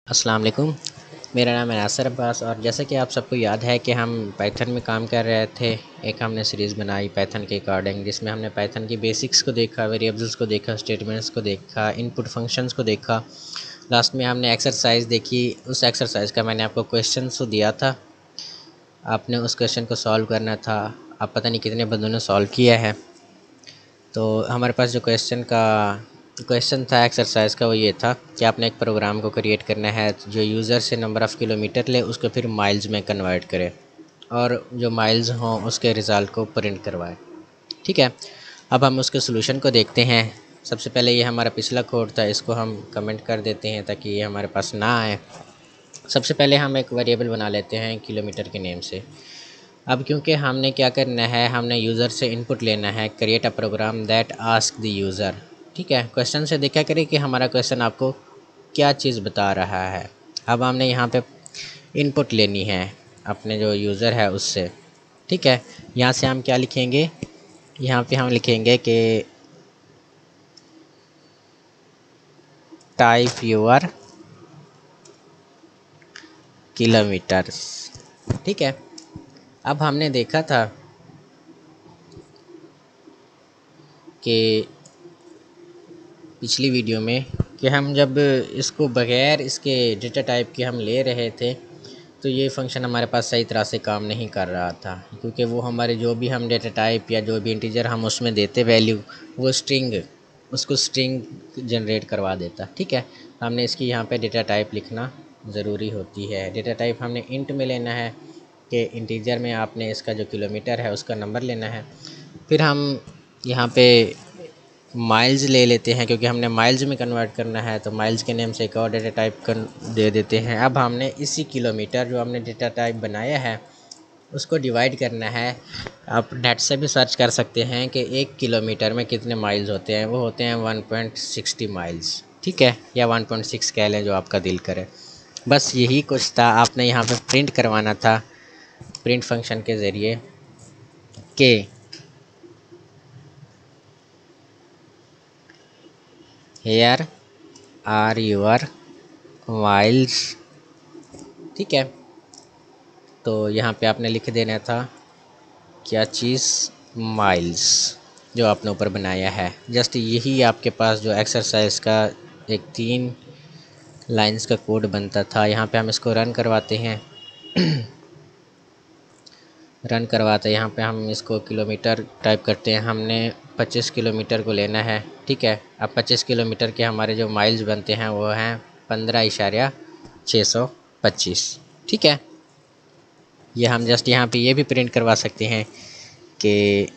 अस्सलाम वालेकुम। मेरा नाम है नासिर अब्बास और जैसा कि आप सबको याद है कि हम पाइथन में काम कर रहे थे। एक हमने सीरीज़ बनाई पाइथन के अकॉर्डिंग, जिसमें हमने पाइथन की बेसिक्स को देखा, वेरिएबल्स को देखा, स्टेटमेंट्स को देखा, इनपुट फंक्शंस को देखा। लास्ट में हमने एक्सरसाइज देखी। उस एक्सरसाइज का मैंने आपको क्वेश्चन तो दिया था, आपने उस क्वेश्चन को सॉल्व करना था। आप पता नहीं कितने बंदों ने सॉल्व किया है। तो हमारे पास जो क्वेश्चन था एक्सरसाइज का, वो ये था कि आपने एक प्रोग्राम को क्रिएट करना है जो यूज़र से नंबर ऑफ़ किलोमीटर ले, उसको फिर माइल्स में कन्वर्ट करे और जो माइल्स हों उसके रिज़ल्ट को प्रिंट करवाए। ठीक है, अब हम उसके सोल्यूशन को देखते हैं। सबसे पहले ये हमारा पिछला कोड था, इसको हम कमेंट कर देते हैं ताकि ये हमारे पास ना आए। सबसे पहले हम एक वेरिएबल बना लेते हैं किलोमीटर के नेम से। अब क्योंकि हमने क्या करना है, हमने यूज़र से इनपुट लेना है, create a program that ask the user. ठीक है, क्वेश्चन से देखा करें कि हमारा क्वेश्चन आपको क्या चीज़ बता रहा है। अब हमने यहाँ पे इनपुट लेनी है अपने जो यूज़र है उससे। ठीक है, यहाँ से हम क्या लिखेंगे, यहाँ पे हम लिखेंगे कि टाइप योर किलोमीटर्स। ठीक है, अब हमने देखा था कि पिछली वीडियो में कि हम जब इसको बग़ैर इसके डेटा टाइप के हम ले रहे थे तो ये फंक्शन हमारे पास सही तरह से काम नहीं कर रहा था, क्योंकि वो हमारे जो भी हम डेटा टाइप या जो भी इंटीजर हम उसमें देते वैल्यू, वो उसको स्ट्रिंग जनरेट करवा देता। ठीक है, हमने इसकी यहाँ पे डेटा टाइप लिखना ज़रूरी होती है। डेटा टाइप हमने इंट में लेना है कि इंटीजर में आपने इसका जो किलोमीटर है उसका नंबर लेना है। फिर हम यहाँ पे माइल्स ले लेते हैं, क्योंकि हमने माइल्स में कन्वर्ट करना है, तो माइल्स के नेम से एक और डेटा टाइप दे देते हैं। अब हमने इसी किलोमीटर जो हमने डेटा टाइप बनाया है उसको डिवाइड करना है। आप नेट से भी सर्च कर सकते हैं कि 1 किलोमीटर में कितने माइल्स होते हैं। वो होते हैं 1.60 माइल्स। ठीक है, या 1.6 कह लें, जो आपका दिल करे। बस यही कुछ था, आपने यहाँ पे प्रिंट करवाना था प्रिंट फंक्शन के ज़रिए कि हेयर आर योर माइल्स। ठीक है, तो यहाँ पे आपने लिख देना था क्या चीज़, माइल्स, जो आपने ऊपर बनाया है। जस्ट यही आपके पास जो एक्सरसाइज का एक 3 लाइंस का कोड बनता था। यहाँ पे हम इसको रन करवाते हैं। यहाँ पे हम इसको किलोमीटर टाइप करते हैं। हमने 25 किलोमीटर को लेना है। ठीक है, अब 25 किलोमीटर के हमारे जो माइल्स बनते हैं वो हैं 15.625। ठीक है, ये हम जस्ट यहाँ पे ये भी प्रिंट करवा सकते हैं कि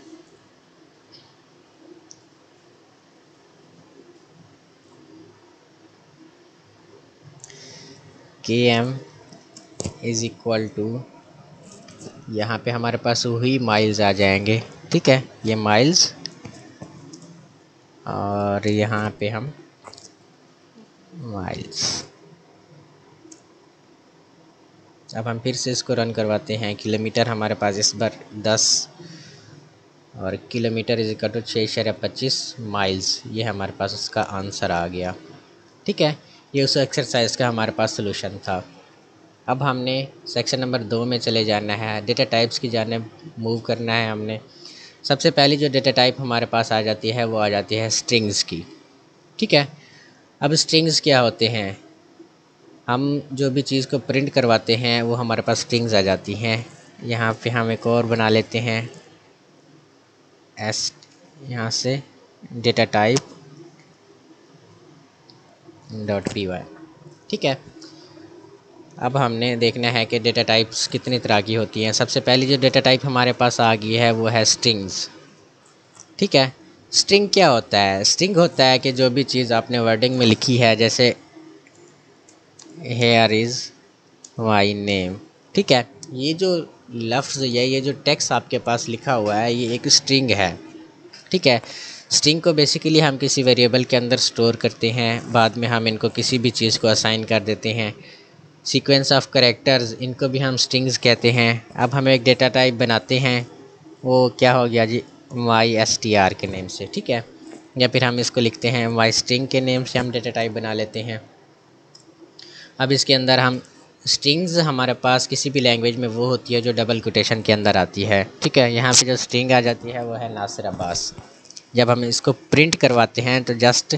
km इज़ इक्वल टू, यहाँ पे हमारे पास वही माइल्स आ जाएंगे। ठीक है, ये माइल्स, और यहाँ पे हम माइल्स। अब हम फिर से इसको रन करवाते हैं। किलोमीटर हमारे पास इस बार 10 और kilometre is equal to 6.25 miles. ये हमारे पास उसका आंसर आ गया। ठीक है, ये उस एक्सरसाइज का हमारे पास सोल्यूशन था। अब हमने सेक्शन नंबर 2 में चले जाना है, डेटा टाइप्स की जानिब मूव करना है हमने। सबसे पहली जो डेटा टाइप हमारे पास आ जाती है वो आ जाती है स्ट्रिंग्स की। ठीक है, अब स्ट्रिंग्स क्या होते हैं, हम जो भी चीज़ को प्रिंट करवाते हैं वो हमारे पास स्ट्रिंग्स आ जाती हैं। यहाँ पे हम एक और बना लेते हैं एस, यहाँ से data type dot P Y. ठीक है, अब हमने देखना है कि डेटा टाइप्स कितनी तरह की होती हैं। सबसे पहली जो डेटा टाइप हमारे पास आ गई है वो है स्ट्रिंग्स। ठीक है, स्ट्रिंग क्या होता है, स्ट्रिंग होता है कि जो भी चीज़ आपने वर्डिंग में लिखी है, जैसे हेयर इज़ माई नेम। ठीक है, ये जो लफ्ज़ या ये जो टेक्स्ट आपके पास लिखा हुआ है ये एक स्ट्रिंग है। ठीक है, स्ट्रिंग को बेसिकली हम किसी वेरिएबल के अंदर स्टोर करते हैं, बाद में हम इनको किसी भी चीज़ को असाइन कर देते हैं। सीक्वेंस ऑफ कैरेक्टर्स, इनको भी हम स्ट्रिंग्स कहते हैं। अब हम एक डेटा टाइप बनाते हैं, वो क्या हो गया जी, माई एस टी आर के नेम से। ठीक है, या फिर हम इसको लिखते हैं माई स्ट्रिंग के नेम से हम डेटा टाइप बना लेते हैं। अब इसके अंदर हम स्ट्रिंग्स हमारे पास किसी भी लैंग्वेज में वो होती है जो डबल कोटेशन के अंदर आती है। ठीक है, यहाँ पे जो स्ट्रिंग आ जाती है वो है नासिर अब्बास। जब हम इसको प्रिंट करवाते हैं तो जस्ट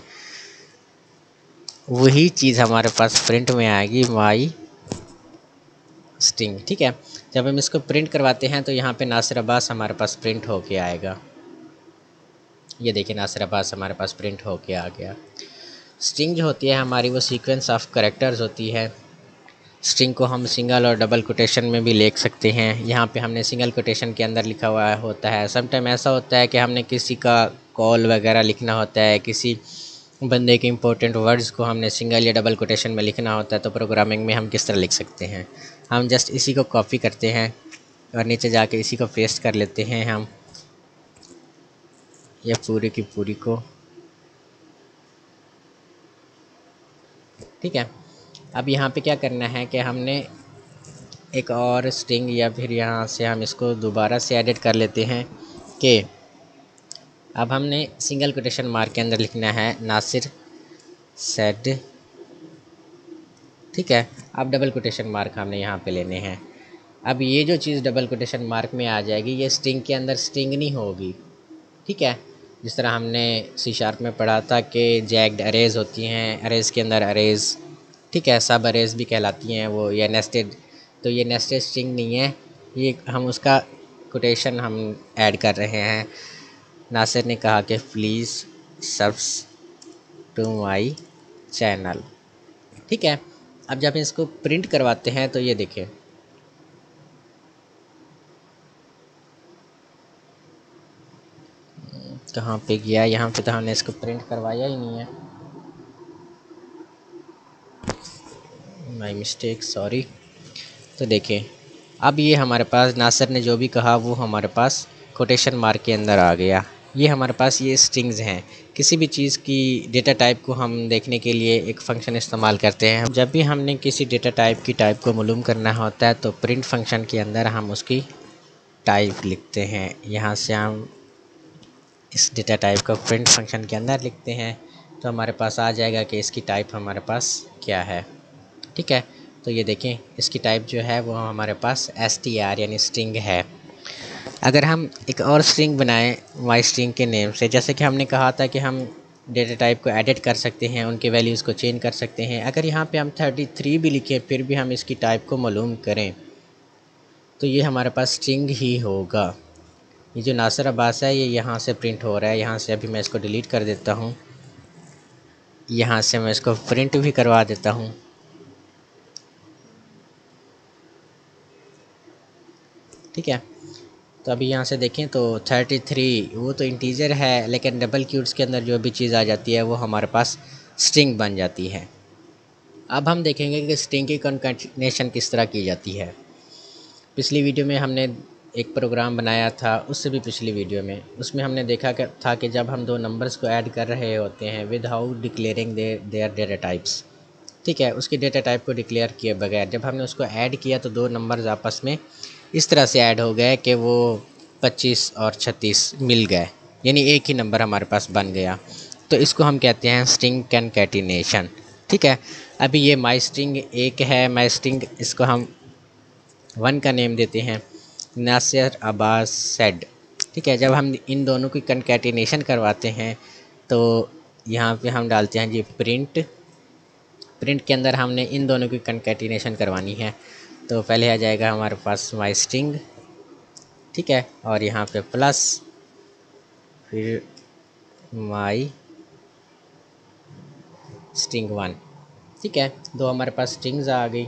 वही चीज़ हमारे पास प्रिंट में आएगी, माई स्ट्रिंग। ठीक है, जब हम इसको प्रिंट करवाते हैं तो यहाँ पे नासिर अब्बास हमारे पास प्रिंट होके आएगा। ये देखिए नासिर अब्बास हमारे पास प्रिंट होके आ गया। स्ट्रिंग जो होती है हमारी वो सीक्वेंस ऑफ कैरेक्टर्स होती है। स्ट्रिंग को हम सिंगल और डबल कोटेशन में भी लिख सकते हैं। यहाँ पे हमने सिंगल कोटेशन के अंदर लिखा हुआ होता है। समटाइम ऐसा होता है कि हमने किसी का कॉल वगैरह लिखना होता है, किसी बंदे के इंपॉर्टेंट वर्ड्स को हमने सिंगल या डबल कोटेशन में लिखना होता है, तो प्रोग्रामिंग में हम किस तरह लिख सकते हैं। हम जस्ट इसी को कॉपी करते हैं और नीचे जाके इसी को पेस्ट कर लेते हैं हम, ये पूरी की पूरी को। ठीक है, अब यहाँ पे क्या करना है कि हमने एक और स्ट्रिंग या फिर यहाँ से हम इसको दोबारा से एडिट कर लेते हैं कि अब हमने सिंगल कोटेशन मार्क के अंदर लिखना है नासिर सेड। ठीक है, अब डबल कोटेशन मार्क हमने यहाँ पे लेने हैं। अब ये जो चीज़ डबल कोटेशन मार्क में आ जाएगी ये स्ट्रिंग के अंदर स्ट्रिंग नहीं होगी। ठीक है, जिस तरह हमने C# में पढ़ा था कि जैक्ड अरेज होती हैं, अरेज के अंदर अरेज। ठीक है, सब अरेज भी कहलाती हैं वो, या नेस्टेड। तो ये नेस्टेड स्ट्रिंग नहीं है, ये हम उसका कोटेशन हम ऐड कर रहे हैं। नासिर ने कहा कि please subscribe to my channel. ठीक है, अब जब इसको प्रिंट करवाते हैं तो ये देखें, कहाँ पे गया, यहाँ पे तो हमने इसको प्रिंट करवाया ही नहीं है, माई मिस्टेक, सॉरी। तो देखें, अब ये हमारे पास नासिर ने जो भी कहा वो हमारे पास कोटेशन मार्क के अंदर आ गया। ये हमारे पास ये स्ट्रिंग्स हैं। किसी भी चीज़ की डेटा टाइप को हम देखने के लिए एक फ़ंक्शन इस्तेमाल करते हैं। जब भी हमने किसी डेटा टाइप की टाइप को मालूम करना होता है तो प्रिंट फंक्शन के अंदर हम उसकी टाइप लिखते हैं। यहाँ से हम इस डेटा टाइप को प्रिंट फंक्शन के अंदर लिखते हैं तो हमारे पास आ जाएगा कि इसकी टाइप हमारे पास क्या है। ठीक है, तो ये देखें इसकी टाइप जो है वो हमारे पास str यानी स्ट्रिंग है। अगर हम एक और स्ट्रिंग बनाएं माई स्ट्रिंग के नेम से, जैसे कि हमने कहा था कि हम डेटा टाइप को एडिट कर सकते हैं, उनके वैल्यूज़ को चेंज कर सकते हैं। अगर यहाँ पे हम 33 भी लिखें फिर भी हम इसकी टाइप को मालूम करें तो ये हमारे पास स्ट्रिंग ही होगा। ये जो नासिर अब्बास है ये यहाँ से प्रिंट हो रहा है। यहाँ से अभी मैं इसको डिलीट कर देता हूँ, यहाँ से मैं इसको प्रिंट भी करवा देता हूँ। ठीक है, तो अभी यहाँ से देखें तो 33 वो तो इंटीजर है, लेकिन डबल क्यूट्स के अंदर जो भी चीज़ आ जाती है वो हमारे पास स्ट्रिंग बन जाती है। अब हम देखेंगे कि स्ट्रिंग की कॉन्कैटिनेशन किस तरह की जाती है। पिछली वीडियो में हमने एक प्रोग्राम बनाया था, उससे भी पिछली वीडियो में, उसमें हमने देखा था कि जब हम दो नंबर्स को ऐड कर रहे होते हैं without declaring their data types. ठीक है, उसके डेटा टाइप को डिक्लेयर किए बगैर जब हमने उसको ऐड किया तो दो नंबर्स आपस में इस तरह से ऐड हो गए कि वो 25 और 36 मिल गए, यानी एक ही नंबर हमारे पास बन गया। तो इसको हम कहते हैं स्ट्रिंग कॉन्कैटिनेशन। ठीक है, अभी ये माई स्ट्रिंग एक है, माई स्ट्रिंग इसको हम 1 का नेम देते हैं, नासिर अब्बास सेड। ठीक है, जब हम इन दोनों की कॉन्कैटिनेशन करवाते हैं तो यहाँ पे हम डालते हैं जी प्रिंट के अंदर हमने इन दोनों की कॉन्कैटिनेशन करवानी है। तो पहले आ जाएगा हमारे पास माई स्ट्रिंग। ठीक है, और यहाँ पे प्लस फिर माई स्ट्रिंग 1। ठीक है, दो हमारे पास स्ट्रिंग्स आ गई।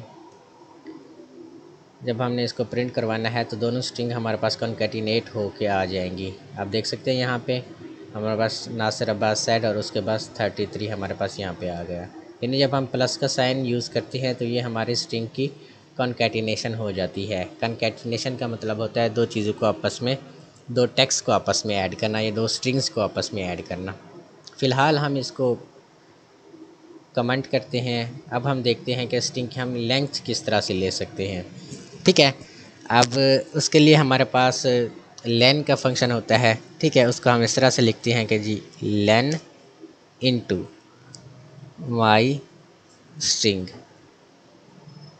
जब हमने इसको प्रिंट करवाना है तो दोनों स्ट्रिंग हमारे पास कॉन्कैटिनेट होके आ जाएंगी। आप देख सकते हैं यहाँ पे हमारे पास नासिर अब्बास सेड और उसके पास 33 हमारे पास यहाँ पे आ गया। यानी जब हम प्लस का साइन यूज़ करते हैं तो ये हमारी स्ट्रिंग की कॉन्कैटिनेशन हो जाती है। कॉन्कैटिनेशन का मतलब होता है दो चीज़ों को आपस में, दो टेक्स्ट को आपस में ऐड करना या दो स्ट्रिंग्स को आपस में ऐड करना। फ़िलहाल हम इसको कमेंट करते हैं। अब हम देखते हैं कि स्ट्रिंग की हम लेंथ किस तरह से ले सकते हैं। ठीक है, अब उसके लिए हमारे पास लेन का फंक्शन होता है। ठीक है, उसको हम इस तरह से लिखते हैं कि जी लेन इनटू माई स्ट्रिंग।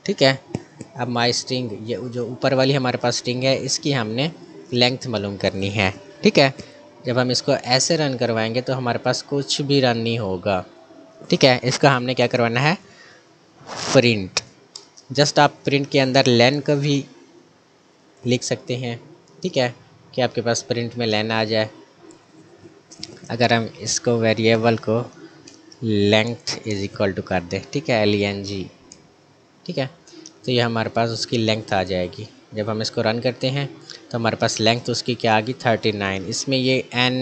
ठीक है। अब माई स्ट्रिंग, ये जो ऊपर वाली हमारे पास स्ट्रिंग है, इसकी हमने लेंथ मालूम करनी है। ठीक है। जब हम इसको ऐसे रन करवाएंगे तो हमारे पास कुछ भी रन नहीं होगा। ठीक है। इसका हमने क्या करवाना है, प्रिंट। जस्ट आप प्रिंट के अंदर लेन का भी लिख सकते हैं। ठीक है, कि आपके पास प्रिंट में लेन आ जाए। अगर हम इसको वेरिएबल को लेंथ इज इक्वल टू कर दें, ठीक है, LENG, ठीक है, तो ये हमारे पास उसकी लेंथ आ जाएगी। जब हम इसको रन करते हैं तो हमारे पास लेंथ उसकी क्या आ गई, 39। इसमें ये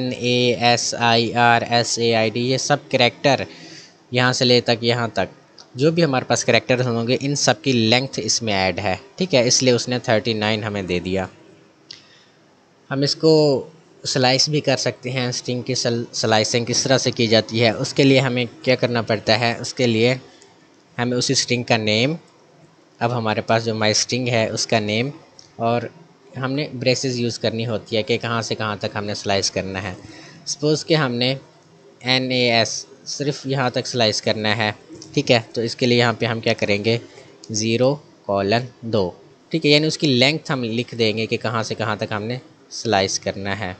NASIRSAID ये सब करैक्टर यहाँ से ले तक यहाँ तक जो भी हमारे पास करैक्टर होंगे, इन सब की लेंथ इसमें ऐड है। ठीक है, इसलिए उसने 39 हमें दे दिया। हम इसको स्लाइस भी कर सकते हैं। स्ट्रिंग की स्लाइसिंग किस तरह से की जाती है, उसके लिए हमें क्या करना पड़ता है, उसके लिए हमें उसी स्ट्रिंग का नेम, अब हमारे पास जो माई स्ट्रिंग है उसका नेम, और हमने ब्रेसेस यूज़ करनी होती है कि कहाँ से कहाँ तक हमने स्लाइस करना है। सपोज़ कि हमने NAS सिर्फ यहाँ तक स्लाइस करना है। ठीक है, तो इसके लिए यहाँ पे हम क्या करेंगे, 0:2। ठीक है, यानी उसकी लेंथ हम लिख देंगे कि कहाँ से कहाँ तक हमने स्लाइस करना है।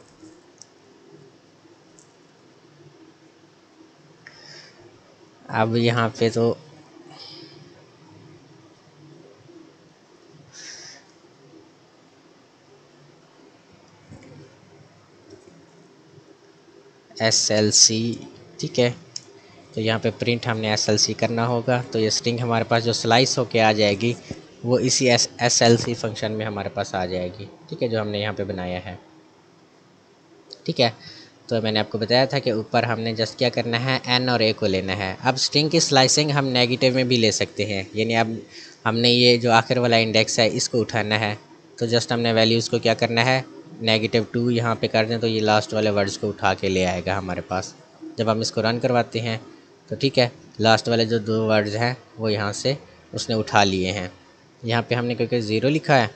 अब यहाँ पे तो SLC, ठीक है, तो यहाँ पे प्रिंट हमने SLC करना होगा। तो ये स्ट्रिंग हमारे पास जो स्लाइस होके आ जाएगी वो इसी SLC फंक्शन में हमारे पास आ जाएगी। ठीक है, जो हमने यहाँ पे बनाया है। ठीक है, तो मैंने आपको बताया था कि ऊपर हमने जस्ट क्या करना है, N और A को लेना है। अब स्ट्रिंग की स्लाइसिंग हम नेगेटिव में भी ले सकते हैं, यानी अब हमने ये जो आखिर वाला इंडेक्स है इसको उठाना है, तो जस्ट हमने वैल्यूज़ को क्या करना है, -2 यहाँ पे कर दें, तो ये लास्ट वाले वर्ड्स को उठा के ले आएगा हमारे पास। जब हम इसको रन करवाते हैं तो ठीक है, लास्ट वाले जो 2 वर्ड्स हैं वो यहाँ से उसने उठा लिए हैं। यहाँ पे हमने क्योंकि 0 लिखा है,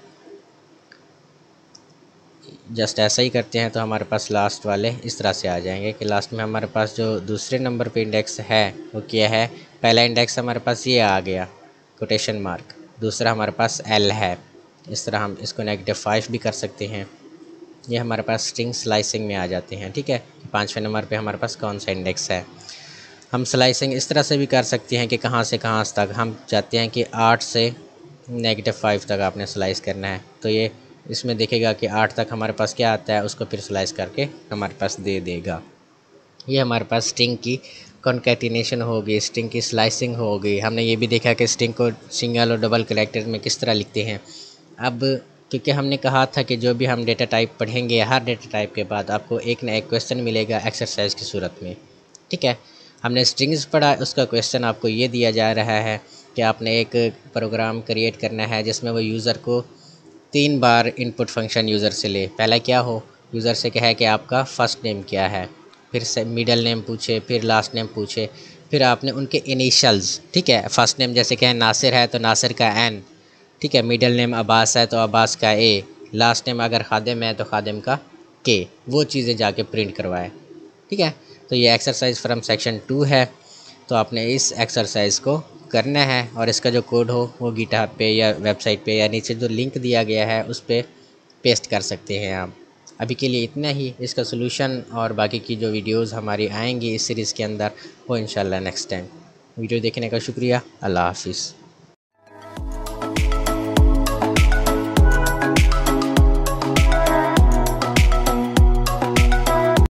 जस्ट ऐसा ही करते हैं तो हमारे पास लास्ट वाले इस तरह से आ जाएंगे कि लास्ट में हमारे पास जो दूसरे नंबर पे इंडेक्स है वो क्या है, पहला इंडेक्स हमारे पास ये आ गया कोटेशन मार्क, दूसरा हमारे पास L है। इस तरह हम इसको -5 भी कर सकते हैं। ये हमारे पास स्ट्रिंग स्लाइसिंग में आ जाते हैं। ठीक है, 5वें नंबर पे हमारे पास कौन सा इंडेक्स है। हम स्लाइसिंग इस तरह से भी कर सकते हैं कि कहाँ से कहाँ तक हम चाहते हैं कि 8 से -5 तक आपने स्लाइस करना है, तो ये इसमें देखेगा कि 8 तक हमारे पास क्या आता है, उसको फिर स्लाइस करके हमारे पास दे देगा। ये हमारे पास स्ट्रिंग की कॉन्कैटिनेशन होगी, स्ट्रिंग की स्लाइसिंग होगी। हमने ये भी देखा कि स्ट्रिंग को सिंगल और डबल कैरेक्टर में किस तरह लिखते हैं। अब क्योंकि हमने कहा था कि जो भी हम डेटा टाइप पढ़ेंगे, हर डेटा टाइप के बाद आपको एक ना एक क्वेश्चन मिलेगा एक्सरसाइज की सूरत में। ठीक है, हमने स्ट्रिंग्स पढ़ा, उसका क्वेश्चन आपको ये दिया जा रहा है कि आपने एक प्रोग्राम क्रिएट करना है जिसमें वो यूज़र को 3 बार इनपुट फंक्शन यूज़र से ले। पहला क्या हो, यूज़र से कहे कि आपका फ़र्स्ट नेम क्या है, फिर से मिडल नेम पूछे, फिर लास्ट नेम पूछे, फिर आपने उनके इनिशियल्स, ठीक है, फ़र्स्ट नेम जैसे कहें नासिर है तो नासिर का N, ठीक है, मिडल नेम अब्बास है तो अब्बास का A, लास्ट नेम अगर खादिम है तो खादिम का K, वो चीज़ें जाके प्रिंट करवाए। ठीक है, तो ये एक्सरसाइज फ्रॉम सेक्शन 2 है। तो आपने इस एक्सरसाइज को करना है और इसका जो कोड हो वो गिटहब पे या वेबसाइट पे या नीचे जो लिंक दिया गया है उस पर पेस्ट कर सकते हैं आप। अभी के लिए इतना ही। इसका सोल्यूशन और बाकी की जो वीडियोस हमारी आएंगी इस सीरीज़ के अंदर वो इंशाल्लाह नेक्स्ट टाइम। वीडियो देखने का शुक्रिया। अल्लाह हाफिज़।